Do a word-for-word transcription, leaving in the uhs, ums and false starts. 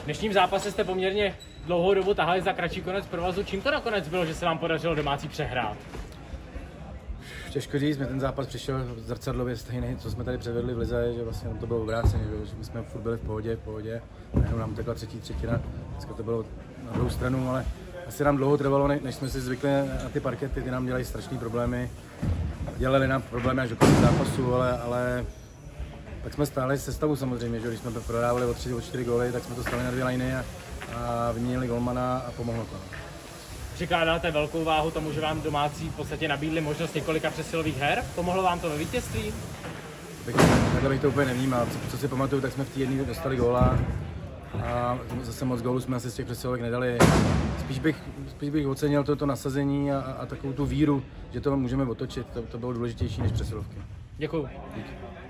dnešním zápase jste poměrně dlouhou dobu tahali za kratší konec provazu. Čím to nakonec bylo, že se vám podařilo domácí přehrát? Těžko říct, ten zápas přišel zrcadlově stejný, co jsme tady předvedli v lize, že vlastně to bylo obráceně, že my jsme furt byli v pohodě, v pohodě, a jenom nám tekla třetí třetina, dneska to bylo na druhou stranu, ale asi nám dlouho trvalo, než jsme si zvykli na ty parkety, ty nám dělají strašné problémy, dělali nám problémy až do konce zápasu, ale, ale tak jsme stáli se stavu samozřejmě, že když jsme prodávali o tři, o čtyři góly, tak jsme to stali na dvě liny a, a vyměnili golmana a pomohlo to. Přikládáte velkou váhu tomu, že vám domácí v podstatě nabídli možnost několika přesilových her? Pomohlo vám to ve vítězství? Takhle bych to úplně nevnímal. Co, co si pamatuju, tak jsme v té jedné dostali góla a zase moc gólů jsme asi z těch přesilovek nedali. Spíš bych, spíš bych ocenil toto nasazení a, a takovou tu víru, že to můžeme otočit. To, to bylo důležitější než přesilovky. Děkuju. Díky.